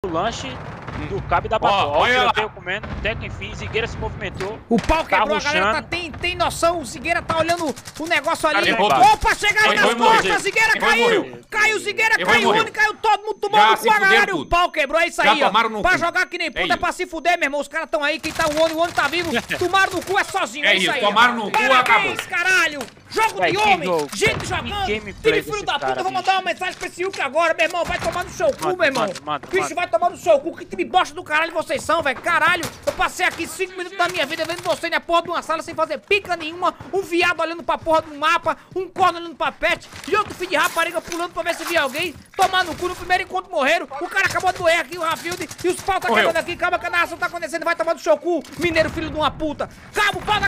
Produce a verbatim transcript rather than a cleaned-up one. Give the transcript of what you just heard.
o lanche do Cabo da Patrulha. Olha lá. Comendo, Teco, enfim, Zigueira se movimentou. O pau quebrou, tá a galera tá, tem, tem noção. O Zigueira tá olhando o negócio ali. Errou, Opa, chega aí nas costas, Zigueira Errou, caiu. morreu. Caiu, Zigueira Errou, caiu, morreu. Rony caiu, todo mundo tomou Já no se cu, a fuderam galera. O tudo. pau quebrou, é isso Já aí, ó. tomaram no Pra cu. jogar que nem puta, é, isso. pra se fuder, meu irmão. Os caras tão aí, quem tá o Oni, o Oni tá vivo. Tomaram no cu, é sozinho, é, É isso isso, aí. tomaram no cu, acabou. Caralho. Jogo Véi, de que homem, jogo. gente jogando, gameplay time filho desse da puta, cara, eu vou bicho. mandar uma mensagem pra esse Hulk agora, meu irmão, vai tomar no seu cu, Manda, meu irmão. manda, manda, Bicho, manda. vai tomar no seu cu, que time bosta do caralho vocês são, velho, caralho. Eu passei aqui cinco minutos da minha vida vendo você na porra de uma sala sem fazer pica nenhuma, um viado olhando pra porra do mapa, um corno olhando pra pet, e outro filho de rapariga pulando pra ver se via alguém, tomar no cu no primeiro encontro morreram, o cara acabou de morrer aqui, o Rafield, e os pau tá Morreu. quebrando aqui, calma que a narração tá acontecendo, vai tomar no seu cu, mineiro filho de uma puta, calma, o pau tá